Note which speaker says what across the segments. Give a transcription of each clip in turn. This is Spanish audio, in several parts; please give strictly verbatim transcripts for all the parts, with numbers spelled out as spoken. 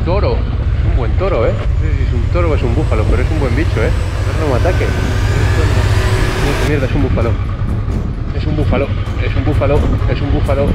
Speaker 1: toro. Es un buen toro, ¿eh? No sé si es un toro o es un búfalo, pero es un buen bicho, ¿eh? No me ataque. No, mierda, es un búfalo. Es un búfalo, es un búfalo, es un búfalo.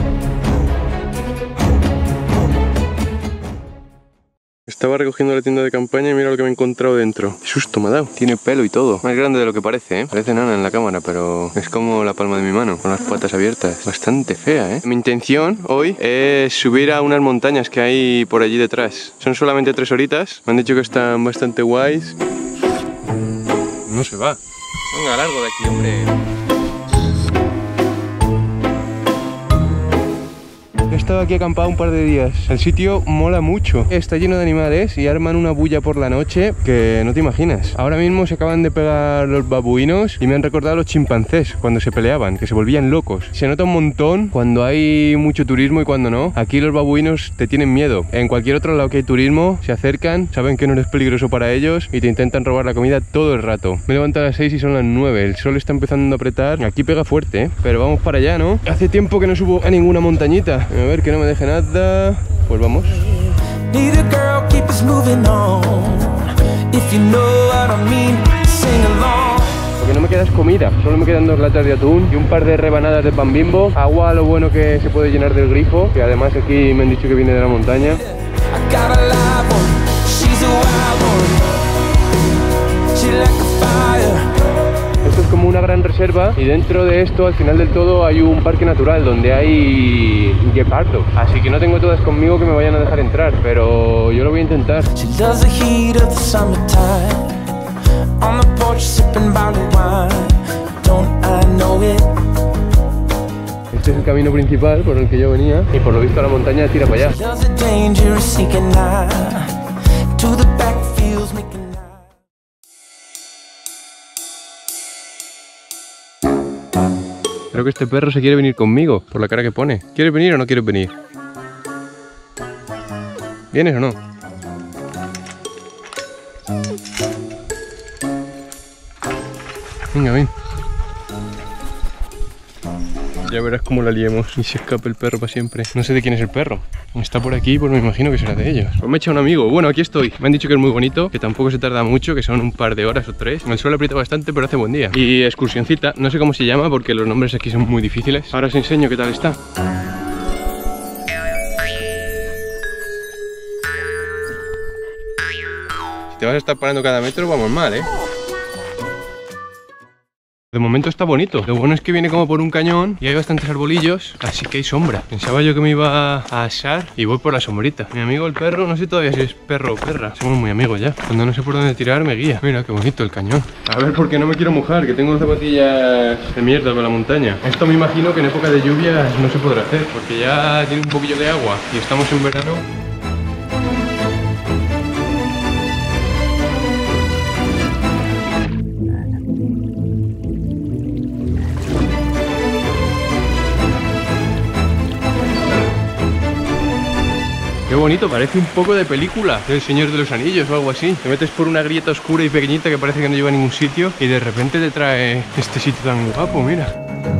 Speaker 1: Estaba recogiendo la tienda de campaña y mira lo que me he encontrado dentro. Qué susto me ha dado. Tiene pelo y todo. Más grande de lo que parece, ¿eh? Parece nana en la cámara, pero es como la palma de mi mano, con las patas abiertas. Bastante fea, ¿eh? Mi intención hoy es subir a unas montañas que hay por allí detrás. Son solamente tres horitas. Me han dicho que están bastante guays. No se va. Venga, largo de aquí, hombre. He estado aquí acampado un par de días. El sitio mola mucho. Está lleno de animales y arman una bulla por la noche que no te imaginas. Ahora mismo se acaban de pegar los babuinos y me han recordado a los chimpancés cuando se peleaban, que se volvían locos. Se nota un montón cuando hay mucho turismo y cuando no. Aquí los babuinos te tienen miedo. En cualquier otro lado que hay turismo, se acercan, saben que no eres peligroso para ellos y te intentan robar la comida todo el rato. Me levanto a las seis y son las nueve. El sol está empezando a apretar. Aquí pega fuerte, ¿eh? Pero vamos para allá, ¿no? Hace tiempo que no subo a ninguna montañita. A ver, que no me deje nada. Pues vamos. Lo que no me queda es comida. Solo me quedan dos latas de atún y un par de rebanadas de pan Bimbo. Agua, lo bueno que se puede llenar del grifo, que además aquí me han dicho que viene de la montaña. Esto es como una gran reserva y dentro de esto, al final del todo, hay un parque natural donde hay guepardos. Así que no tengo todas conmigo que me vayan a dejar entrar, pero yo lo voy a intentar. Este es el camino principal por el que yo venía y por lo visto la montaña tira para allá. Creo que este perro se quiere venir conmigo, por la cara que pone. ¿Quieres venir o no quieres venir? ¿Vienes o no? Venga, ven. Ya verás cómo la liemos y se escape el perro para siempre. No sé de quién es el perro. Está por aquí, pues me imagino que será de ellos. Pues me he echado un amigo. Bueno, aquí estoy. Me han dicho que es muy bonito, que tampoco se tarda mucho, que son un par de horas o tres. El sol aprieta bastante, pero hace buen día. Y excursioncita, no sé cómo se llama porque los nombres aquí son muy difíciles. Ahora os enseño qué tal está. Si te vas a estar parando cada metro, vamos mal, ¿eh? De momento está bonito. Lo bueno es que viene como por un cañón y hay bastantes arbolillos, así que hay sombra. Pensaba yo que me iba a asar y voy por la sombrita. Mi amigo el perro, no sé todavía si es perro o perra. Somos muy amigos ya. Cuando no sé por dónde tirar me guía. Mira qué bonito el cañón. A ver, porque no me quiero mojar, que tengo zapatillas de mierda con la montaña. Esto me imagino que en época de lluvias no se podrá hacer, porque ya tiene un poquillo de agua y estamos en verano. Qué bonito, parece un poco de película del Señor de los Anillos o algo así. Te metes por una grieta oscura y pequeñita que parece que no lleva a ningún sitio y de repente te trae este sitio tan guapo, mira.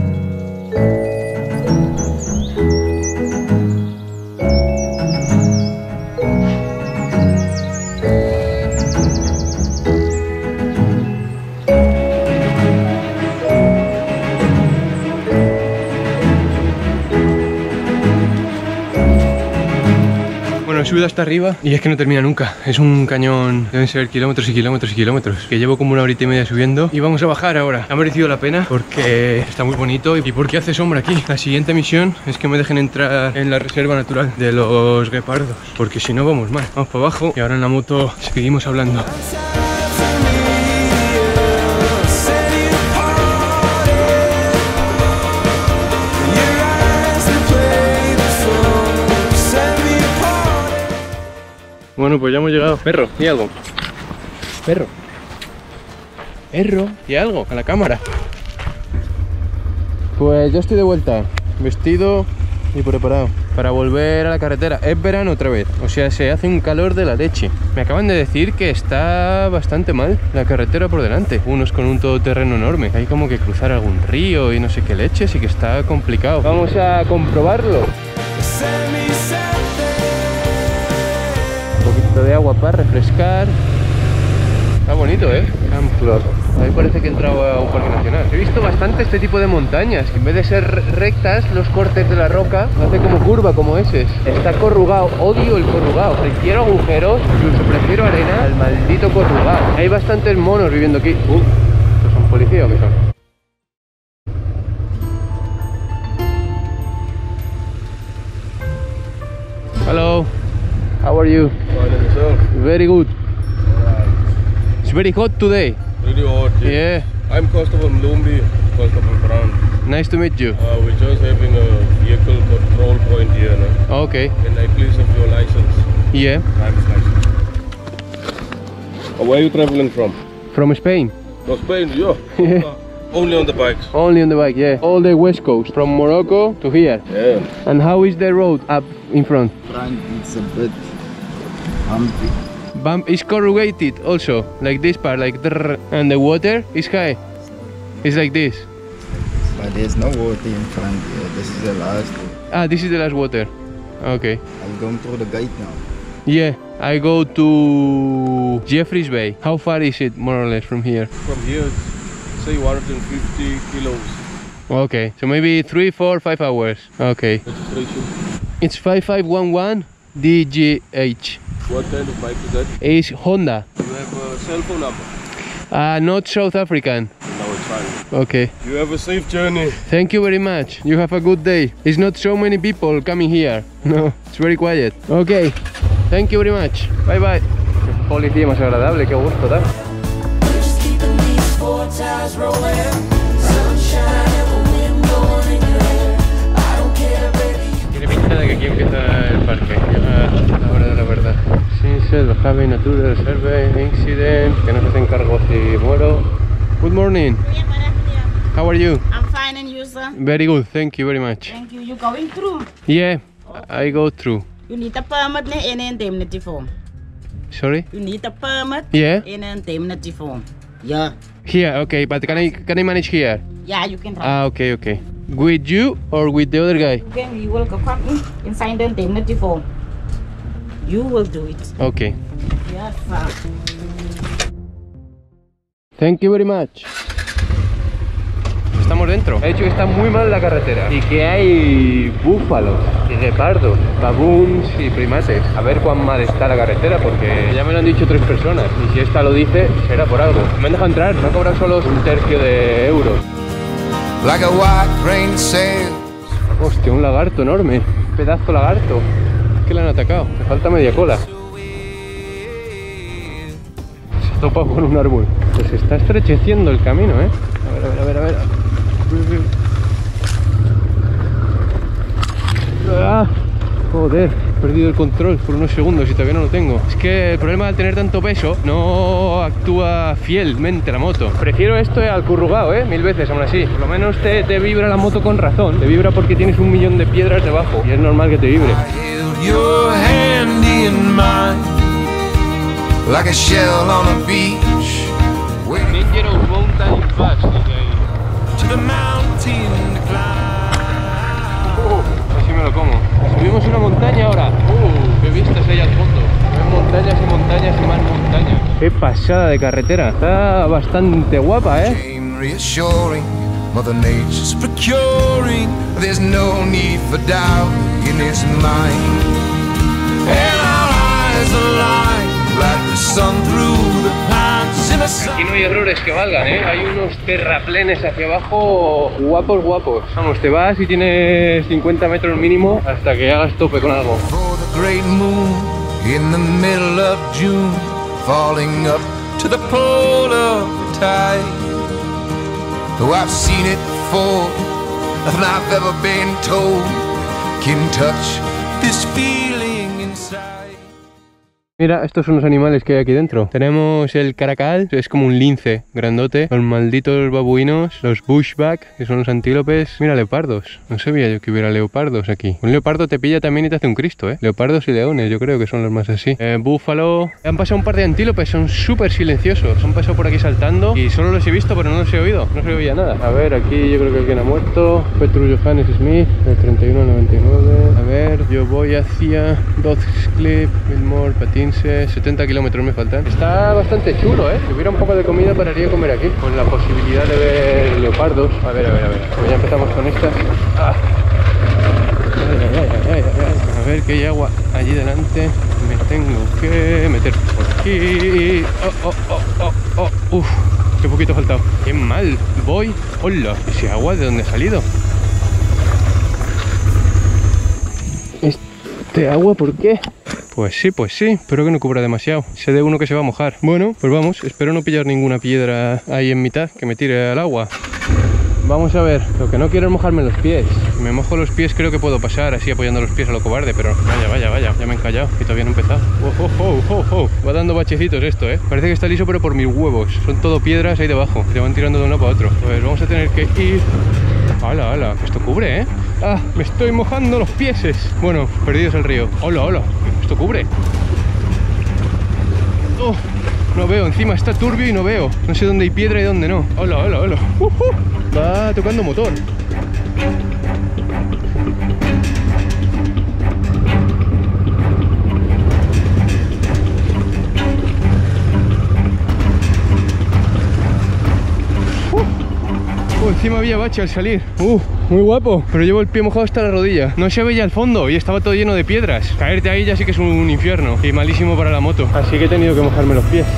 Speaker 1: He subido hasta arriba y es que no termina nunca. Es un cañón, deben ser kilómetros y kilómetros y kilómetros, que llevo como una horita y media subiendo y vamos a bajar ahora. Ha merecido la pena porque está muy bonito y porque hace sombra aquí. La siguiente misión es que me dejen entrar en la reserva natural de los guepardos, porque si no vamos mal. Vamos para abajo y ahora en la moto seguimos hablando. Bueno, pues ya hemos llegado. Perro, y algo. Perro. Perro, y algo, a la cámara. Pues ya estoy de vuelta, vestido y preparado para volver a la carretera. Es verano otra vez, o sea, se hace un calor de la leche. Me acaban de decir que está bastante mal la carretera por delante. Unos con un todoterreno enorme. Hay como que cruzar algún río y no sé qué leches y que está complicado. Vamos a comprobarlo. poquito de agua para refrescar. Está bonito, ¿eh? Camp Club. A mí parece que he entrado a un parque nacional. He visto bastante este tipo de montañas, que en vez de ser rectas, los cortes de la roca lo hace como curva, como ese. Está corrugado, odio el corrugado. Prefiero agujeros, incluso prefiero arena al maldito corrugado. Hay bastantes monos viviendo aquí. Uh, ¿estos son policías o qué son? Hello, how are you?
Speaker 2: Fine, and yourself?
Speaker 1: Very good. It's very hot today.
Speaker 2: Really hot. Yeah.
Speaker 1: Yeah.
Speaker 2: I'm Constable Mlumbi, Constable Brown.
Speaker 1: Nice to meet you.
Speaker 2: Uh, we're just having a vehicle control point here. No?
Speaker 1: Okay.
Speaker 2: Can I please have your license?
Speaker 1: Yeah.
Speaker 2: Driver's license. Uh, where are you traveling from?
Speaker 1: From Spain.
Speaker 2: No, Spain, yeah.
Speaker 1: Yeah.
Speaker 2: Uh, only on the bikes.
Speaker 1: Only on the bike, yeah. All the west coast, from Morocco to here.
Speaker 2: Yeah.
Speaker 1: And how is the road up in front?
Speaker 3: Front, it's a bit bumpy.
Speaker 1: Bump is corrugated also, like this part, like drrr, and the water is high. It's like this.
Speaker 3: But there's no water in front here. This is the last.
Speaker 1: Ah, this is the last water. Okay.
Speaker 3: I'm going through the gate now.
Speaker 1: Yeah, I go to Jeffreys Bay. How far is it, more or less, from here?
Speaker 2: From here, it's, say one hundred fifty kilos.
Speaker 1: Okay, so maybe three, four, five hours. Okay.
Speaker 2: Registration.
Speaker 1: It's five five one one D G H.
Speaker 2: What kind of bike is that?
Speaker 1: It's Honda.
Speaker 2: You have a cell phone number?
Speaker 1: Uh, not South African.
Speaker 2: No, it's fine.
Speaker 1: Okay.
Speaker 2: You have a safe journey.
Speaker 1: Thank you very much. You have a good day. It's not so many people coming here. No, it's very quiet. Okay. Thank you very much. Bye bye. Qué policía más agradable, qué gusto da. Tiene pinta de que aquí empieza el parque. A la hora de la verdad. Sunset, Have Natural Survey, Incident, que no se hacen cargo si muero. Good morning. How are you?
Speaker 4: I'm fine, and you, sir?
Speaker 1: Very good, thank you very much.
Speaker 4: Thank you. You going through?
Speaker 1: Yeah, I go through.
Speaker 4: You need a permit and an indemnity form.
Speaker 1: Sorry?
Speaker 4: You need a permit
Speaker 1: Yeah.
Speaker 4: and an indemnity form. Yeah.
Speaker 1: Here, okay, but can I can I manage here?
Speaker 4: Yeah, you can.
Speaker 1: Ah, okay, okay. With you or with the other guy?
Speaker 4: Okay, you will go come in and sign the indemnity form. You will do it.
Speaker 1: Okay.
Speaker 4: Yes, sir.
Speaker 1: Thank you very much. Estamos dentro. He dicho que está muy mal la carretera y que hay búfalos y leopardos, baboons y primates. A ver cuán mal está la carretera, porque ya me lo han dicho tres personas y si esta lo dice será por algo. Me han dejado entrar, me han cobrado solo un tercio de euros.
Speaker 5: Like a white rain sail.
Speaker 1: Hostia, un lagarto enorme, un pedazo lagarto. ¿Qué le han atacado? Me falta media cola. Se ha topado con un árbol. Pues se está estrecheciendo el camino, ¿eh? A ver, a ver, a ver, a ver. ¡Ah! Joder, he perdido el control por unos segundos y todavía no lo tengo. Es que el problema al tener tanto peso, no actúa fielmente la moto. Prefiero esto al currugado, ¿eh? Mil veces, aún así. Por lo menos te, te vibra la moto con razón. Te vibra porque tienes un millón de piedras debajo y es normal que te vibre.
Speaker 5: Your hand in mine, like a shell on a beach.
Speaker 1: Dangerous mountain fast,
Speaker 5: To the mountain to climb.
Speaker 1: Uh, así me lo como. Subimos una montaña ahora. Uh, qué vistas hay al fondo. Ven montañas y montañas y más montañas. Qué pasada de carretera. Está bastante guapa, ¿eh?
Speaker 5: Came reassuring, Mother Nature's procuring. There's no need for doubt in his mind. And our eyes align like the sun through the pines in a sun.
Speaker 1: Aquí no hay errores que valgan, ¿eh? Hay unos terraplenes hacia abajo guapos, guapos. Vamos, te vas y tienes cincuenta metros mínimo hasta que hagas tope con algo.
Speaker 5: For the great moon in the middle of June, falling up to the pole of the tide. Though I've seen it before, and I've ever been told, can touch this feeling inside.
Speaker 1: Mira, estos son los animales que hay aquí dentro. Tenemos el caracal, es como un lince grandote. Los malditos babuinos, los bushback, que son los antílopes. Mira, leopardos. No sabía yo que hubiera leopardos aquí. Un leopardo te pilla también y te hace un Cristo, ¿eh? Leopardos y leones, yo creo que son los más así. Eh, búfalo. Han pasado un par de antílopes, son súper silenciosos. Han pasado por aquí saltando y solo los he visto, pero no los he oído. No se oía nada. A ver, aquí yo creo que alguien ha muerto. Petrus Johannes Smith, del treinta y uno al noventa y nueve. A ver, yo voy hacia Dogs Cliff, Wilmore, Patín. quince, setenta kilómetros me faltan. Está bastante chulo, ¿eh? Si hubiera un poco de comida pararía a comer aquí, con la posibilidad de ver leopardos. A ver, a ver, a ver. Pues ya empezamos con estas. Ah. Ay, ay, ay, ay, ay. A ver que hay agua allí delante. Me tengo que meter por aquí. Oh, oh, oh, oh, oh. Uf, qué poquito ha faltado. Qué mal voy. Hola, ese agua de dónde ha salido. ¿Este agua por qué? Pues sí, pues sí, espero que no cubra demasiado. Sé de uno que se va a mojar. Bueno, pues vamos, espero no pillar ninguna piedra ahí en mitad que me tire al agua. Vamos a ver, lo que no quiero es mojarme los pies. Si me mojo los pies creo que puedo pasar así apoyando los pies a lo cobarde, pero vaya, vaya, vaya, ya me he encallado y todavía no he empezado. Oh, oh, oh, oh, oh. Va dando bachecitos esto, ¿eh? Parece que está liso pero por mis huevos. Son todo piedras ahí debajo, te van tirando de uno para otro. Pues vamos a tener que ir... ¡Hala, hala! Esto cubre, ¿eh? ¡Ah! Me estoy mojando los pieses. Bueno, perdidos el río. ¡Hola, hola! Esto cubre. ¡Oh! No veo, encima está turbio y no veo. No sé dónde hay piedra y dónde no. ¡Hola, hola, hola! Uh, uh. Va tocando motor. Uh, encima había bache al salir. Uh, muy guapo. Pero llevo el pie mojado hasta la rodilla. No se veía el fondo y estaba todo lleno de piedras. Caerte ahí ya sí que es un infierno. Y malísimo para la moto. Así que he tenido que mojarme los pies.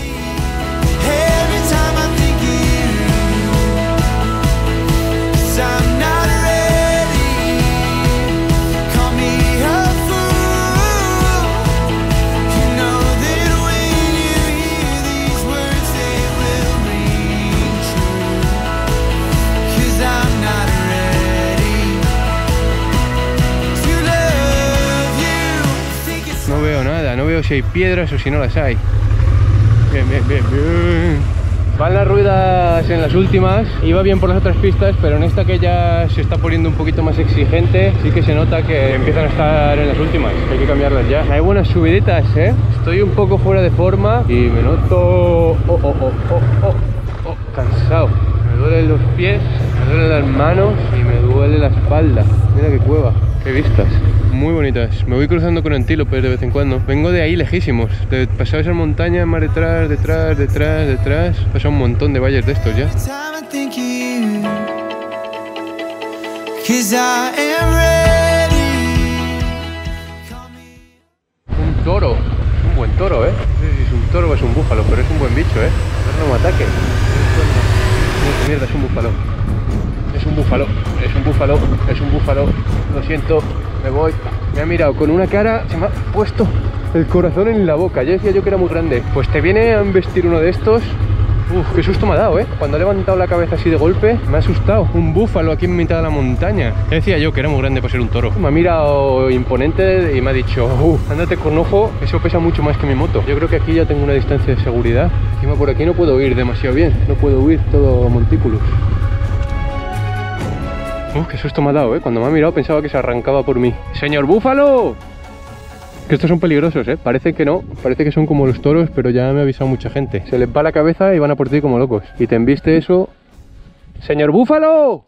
Speaker 1: No veo nada, no veo si hay piedras o si no las hay. Bien, bien, bien, bien. Van las ruedas en las últimas. Iba bien por las otras pistas, pero en esta que ya se está poniendo un poquito más exigente, sí que se nota que empiezan a estar en las últimas. Hay que cambiarlas ya. Hay buenas subiditas, ¿eh? Estoy un poco fuera de forma y me noto... Oh, oh, oh, oh, oh, oh, cansado. Me duelen los pies, me duelen las manos y me duele la espalda. Mira qué cueva, qué vistas. Muy bonitas. Me voy cruzando con antílopes de vez en cuando. Vengo de ahí lejísimos. De pasar esa montaña, más detrás, detrás, detrás, detrás. Pasa un montón de valles de estos ya. Un toro. Un buen toro, ¿eh? No sé si es un toro o es un búfalo, pero es un buen bicho, ¿eh? No me ataque. Mierda, es un búfalo. Es un búfalo, es un búfalo, es un búfalo. Lo siento, me voy. Me ha mirado con una cara, se me ha puesto el corazón en la boca. Ya decía yo que era muy grande. Pues te viene a embestir uno de estos. Uf, qué susto me ha dado, ¿eh? Cuando ha levantado la cabeza así de golpe, me ha asustado. Un búfalo aquí en mitad de la montaña. Ya decía yo que era muy grande para ser un toro. Me ha mirado imponente y me ha dicho, uf, ándate con ojo, eso pesa mucho más que mi moto. Yo creo que aquí ya tengo una distancia de seguridad. Encima por aquí no puedo huir demasiado bien. No puedo huir todo a montículos. Uf, qué susto me ha dado, ¿eh? Cuando me ha mirado pensaba que se arrancaba por mí. ¡Señor búfalo! Que estos son peligrosos, ¿eh? Parece que no, parece que son como los toros, pero ya me ha avisado mucha gente. Se les va la cabeza y van a por ti como locos. Y te embiste eso... ¡Señor búfalo!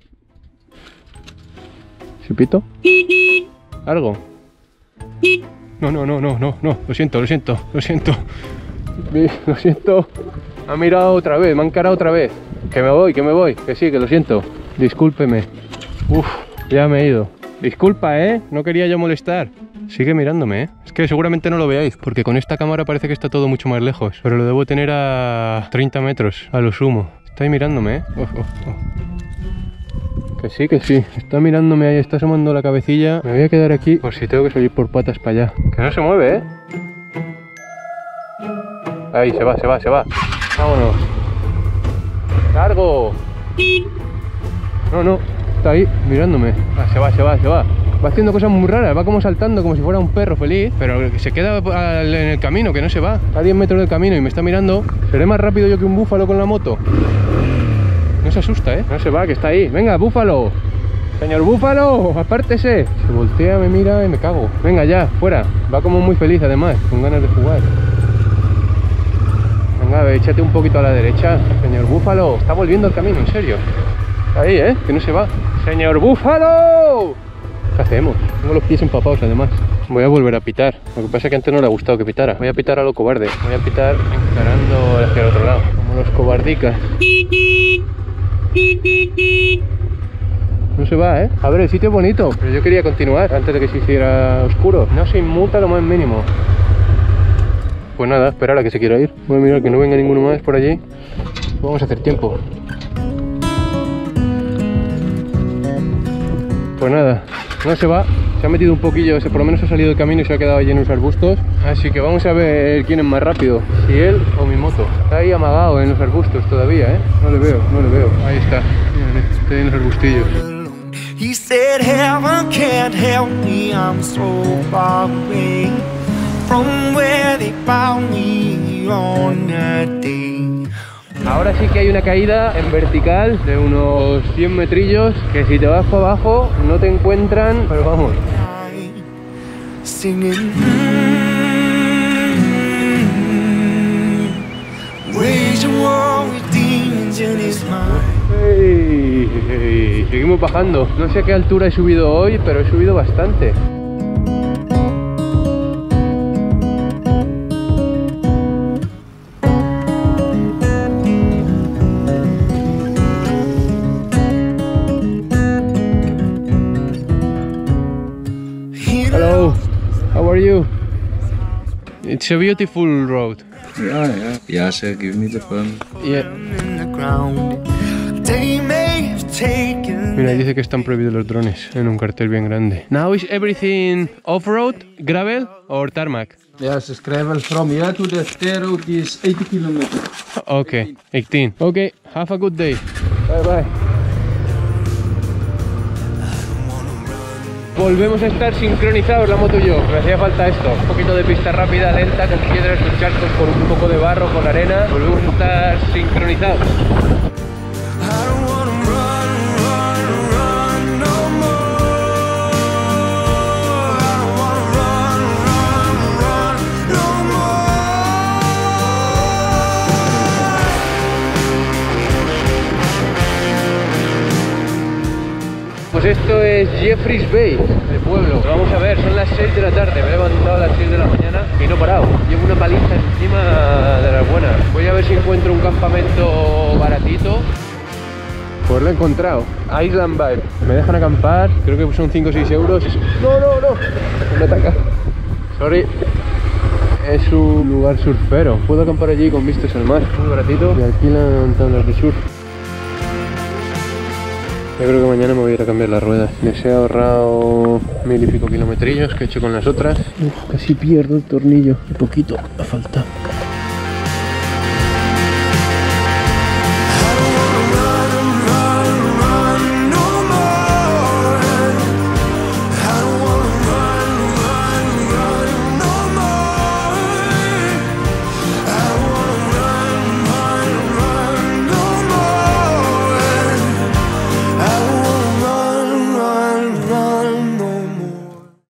Speaker 1: ¿Sí pito? ¿Algo? No, no, no, no, no, no. Lo siento, lo siento, lo siento. Lo siento. Me ha mirado otra vez, me ha encarado otra vez. Que me voy, que me voy. Que sí, que lo siento. Discúlpeme. Uf, ya me he ido. Disculpa, ¿eh? No quería yo molestar. Sigue mirándome, ¿eh? Es que seguramente no lo veáis, porque con esta cámara parece que está todo mucho más lejos. Pero lo debo tener a treinta metros, a lo sumo. Está ahí mirándome, ¿eh? Oh, oh, oh. Que sí, que sí. Está mirándome ahí, está asomando la cabecilla. Me voy a quedar aquí por si tengo que salir por patas para allá. Que no se mueve, ¿eh? Ahí, se va, se va, se va. Vámonos. ¡Largo! No, no, está ahí mirándome. Ah, se va, se va, se va. Va haciendo cosas muy raras, va como saltando como si fuera un perro feliz. Pero se queda en el camino, que no se va. Está a diez metros del camino y me está mirando. ¿Seré más rápido yo que un búfalo con la moto? No se asusta, ¿eh? No se va, que está ahí. Venga, búfalo. Señor búfalo, apártese. Se voltea, me mira y me cago. Venga ya, fuera. Va como muy feliz además, con ganas de jugar. Venga, échate un poquito a la derecha. Señor búfalo, está volviendo al camino, en serio. Ahí, ¿eh? Que no se va. ¡Señor búfalo! ¿Qué hacemos? Tengo los pies empapados además. Voy a volver a pitar. Lo que pasa es que antes no le ha gustado que pitara. Voy a pitar a lo cobarde. Voy a pitar encarando hacia el otro lado. Como los cobardicas. No se va, ¿eh? A ver, el sitio es bonito, pero yo quería continuar antes de que se hiciera oscuro. No se inmuta lo más mínimo. Pues nada, esperar a que se quiera ir. Voy a mirar que no venga ninguno más por allí. Vamos a hacer tiempo. Pues nada, no se va. Se ha metido un poquillo, por lo menos ha salido del camino y se ha quedado allí en los arbustos. Así que vamos a ver quién es más rápido, si él o mi moto. Está ahí amagado en los arbustos todavía, ¿eh? No le veo, no le veo. Ahí está, miren, está ahí en los arbustillos.
Speaker 6: He said heaven can't help me, I'm so far away from where they found me on that day.
Speaker 1: Ahora sí que hay una caída en vertical de unos cien metrillos que si te vas para abajo no te encuentran, pero vamos.
Speaker 6: Singing, wage a war with demons in his mind.
Speaker 1: Hey, hey, seguimos bajando. No sé a qué altura he subido hoy, pero he subido bastante. Hello, how are you? It's a beautiful road.
Speaker 3: Yeah, yeah. Yeah, sir, give me the phone.
Speaker 1: Yeah.
Speaker 6: In the ground. They may have taken.
Speaker 1: Mira, dice que están prohibidos los drones en un cartel bien grande. Now is everything off-road, gravel or tarmac?
Speaker 3: Yes, it's gravel from here to the stair road is eighty kilometers.
Speaker 1: Okay, eighteen. Okay, have a good day. Bye bye. Volvemos a estar sincronizados la moto y yo. Me hacía falta esto. Un poquito de pista rápida, lenta, con piedras, con charcos, con un poco de barro, con arena. Volvemos a estar sincronizados.
Speaker 6: I don't wanna run, run, run no more. I don't wanna run, run, run no more.
Speaker 1: Pues esto es Jeffreys Bay, el pueblo. Vamos a ver, son las seis de la tarde. Me he levantado a las seis de la mañana y no he parado. Llevo una paliza encima de las buenas. Voy a ver si encuentro un campamento baratito. Pues lo he encontrado, Island Vibe. Me dejan acampar, creo que son cinco o seis euros. No, no, no, me ataca. Sorry. Es un lugar surfero. Puedo acampar allí con vistas al mar. Muy baratito. Y alquilan tablas de surf. Yo creo que mañana me voy a ir a cambiar las ruedas. Les he ahorrado mil y pico kilometrillos que he hecho con las otras. Uf, casi pierdo el tornillo. Un poquito, a falta.